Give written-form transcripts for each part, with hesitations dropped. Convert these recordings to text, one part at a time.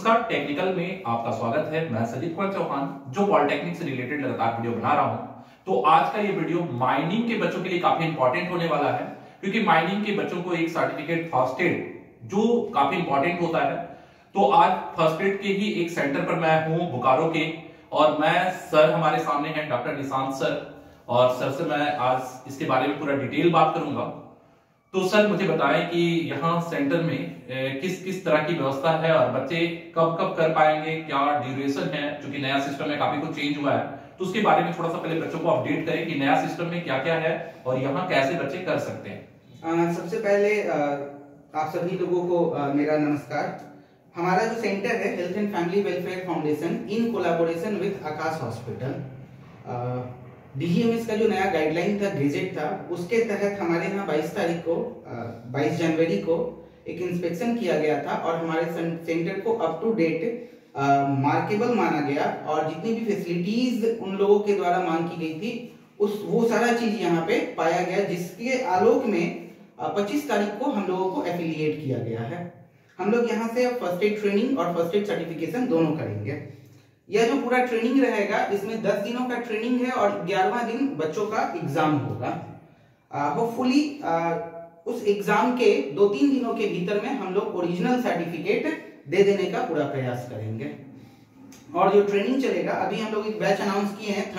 नमस्कार, टेक्निकल में आपका स्वागत है। मैं संजीत कुमार चौहान, जो पॉलिटेक्निक से रिलेटेड लगातार वीडियो बना रहा हूं। तो आज का ये वीडियो माइनिंग के बच्चों के लिए काफी इंपॉर्टेंट होने वाला है, क्योंकि माइनिंग के बच्चों को एक सर्टिफिकेट फर्स्ट एड जो काफी इंपॉर्टेंट होता है। तो आज फर्स्ट एड के ही एक सेंटर पर मैं हूं, बोकारो के, और मैं सर हमारे सामने हैं डॉक्टर निशांत सर, और सर से मैं आज इसके बारे में पूरा डिटेल बात करूंगा। तो सर मुझे बताएं कि यहाँ सेंटर में किस किस तरह की व्यवस्था है और बच्चे कब कब कर पाएंगे, क्या ड्यूरेशन है, क्योंकि नया सिस्टम में काफी कुछ चेंज हुआ है। तो उसके बारे में थोड़ा सा पहले बच्चों को अपडेट करें कि नया सिस्टम में क्या क्या है और यहाँ कैसे बच्चे कर सकते हैं। सबसे पहले आप सभी लोगों को मेरा नमस्कार। हमारा जो सेंटर है health and family welfare foundation in collaboration with Akash hospital, DGMS का जो नया गाइडलाइन था, गेजेट था, उसके तहत हमारे यहाँ 22 जनवरी को एक इंस्पेक्शन किया गया था और हमारे सेंटर को अप टू डेट मार्केबल माना गया और जितनी भी फैसिलिटीज उन लोगों के द्वारा मांग की गई थी वो सारा चीज यहाँ पे पाया गया, जिसके आलोक में 25 तारीख को हम लोगों को एफिलिएट किया गया है। हम लोग यहाँ से फर्स्ट एड ट्रेनिंग और फर्स्ट एड सर्टिफिकेशन दोनों करेंगे। यह जो पूरा ट्रेनिंग रहेगा, इसमें 10 दिनों का ट्रेनिंग है और 11वां दिन बच्चों का एग्जाम होगा। होपफुली उस एग्जाम के 2-3 दिनों के भीतर में हम लोग ओरिजिनल सर्टिफिकेट दे देने का पूरा प्रयास करेंगे। और जो ट्रेनिंग चलेगा, अभी हम लोग एक बैच अनाउंस किए हैं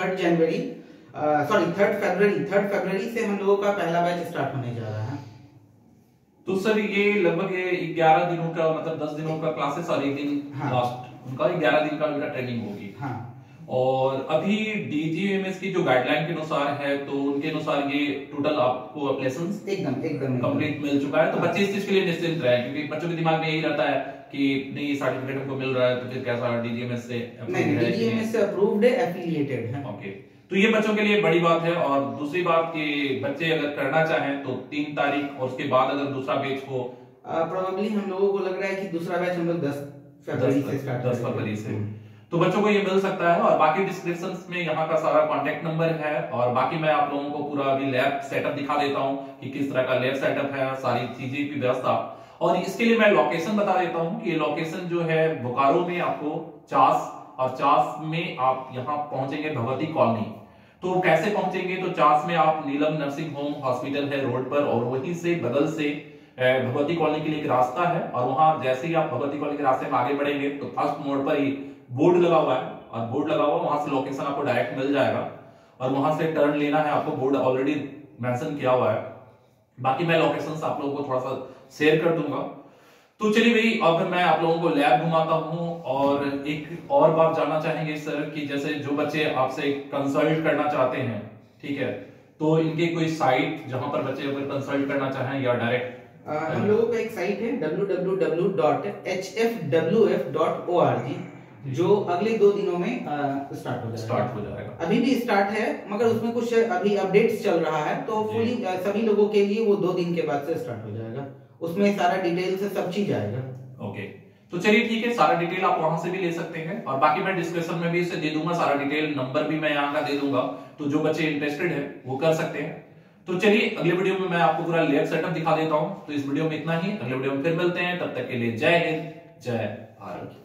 3 फरवरी से हम लोगों का पहला बैच स्टार्ट होने जा रहा है। तो सर ये लगभग 11 दिनों का, मतलब 10 दिनों का क्लासेस और एक दिन लास्ट उनका 11 दिन का उनका ट्रेनिंग होगी। हाँ। और अभी डीजीएमएस की जो गाइडलाइन के अनुसार है, तो उनके अनुसार ये टोटल आपको लेसन्स एकदम कंप्लीट मिल चुका है। तो बच्चे इस चीज के लिए निश्चिंत रहे, क्योंकि बच्चों के दिमाग में यही रहता है कि नहीं सर्टिफिकेट हमको मिल रहा है तो फिर कैसा डीजीएमएस से डीजीएमएस से अप्रूव्ड है, एफिलिएटेड है। ओके, तो ये बच्चों के लिए बड़ी बात है। और दूसरी बात कि बच्चे अगर करना चाहें तो 3 तारीख और उसके बाद अगर दूसरा बैच को प्रोबेबली हम लोगों को लग रहा है कि दूसरा बैच हम लोग 10 फरवरी से तो बच्चों को ये मिल सकता है। और बाकी डिस्क्रिप्शन में यहाँ का सारा कॉन्टेक्ट नंबर है। और बाकी मैं आप लोगों को पूरा अभी लैब सेटअप दिखा देता हूँ कि किस तरह का लैब सेटअप है, सारी चीजें की व्यवस्था। और इसके लिए मैं लोकेशन बता देता हूँ कि ये लोकेशन जो है बोकारो में आपको चास, और चास में आप यहाँ पहुंचेंगे भगवती कॉलोनी। तो कैसे पहुंचेंगे, तो चास में आप नीलम नर्सिंग होम हॉस्पिटल है रोड पर, और वहीं से बगल से भगवती कॉलोनी के लिए एक रास्ता है। और वहां जैसे ही आप भगवती कॉलोनी के रास्ते में आगे बढ़ेंगे तो फर्स्ट मोड़ पर ही बोर्ड लगा हुआ है, और बोर्ड लगा हुआ वहां से लोकेशन आपको डायरेक्ट मिल जाएगा और वहां से टर्न लेना है आपको। बोर्ड ऑलरेडी मेंशन किया हुआ है। बाकी मैं लोकेशन आप लोगों को थोड़ा सा शेयर कर दूंगा। तो चलिए भाई, अब मैं आप लोगों को लैब घुमाता हूं। और एक और बात जानना चाहेंगे सर कि जैसे जो बच्चे आपसे कंसल्ट करना चाहते हैं, ठीक है, तो इनके कोई साइट जहां पर बच्चे अगर कंसल्ट करना चाहें या डायरेक्ट हम लोगों का एक साइट है www.hfwf.org, जो अगले 2 दिनों में स्टार्ट हो जाएगा। अभी भी स्टार्ट है, मगर उसमें कुछ अभी अपडेट्स चल रहा है, तो फुली सभी लोगों के लिए वो 2 दिन के बाद से स्टार्ट हो जाएगा। उसमें सारा डिटेल से सब चीज आएगा। ओके, तो चलिए ठीक है, सारा डिटेल आप वहां से भी ले सकते हैं। और बाकी मैं डिस्क्रिप्शन में भी इसे दे दूंगा सारा डिटेल, नंबर भी मैं यहाँ का दे दूंगा। तो जो बच्चे इंटरेस्टेड है वो कर सकते हैं। तो चलिए अगले वीडियो में मैं आपको पूरा लैब सेटअप दिखा देता हूं। तो इस वीडियो में इतना ही, अगले वीडियो में फिर मिलते हैं। तब तक के लिए जय हिंद, जय भारत।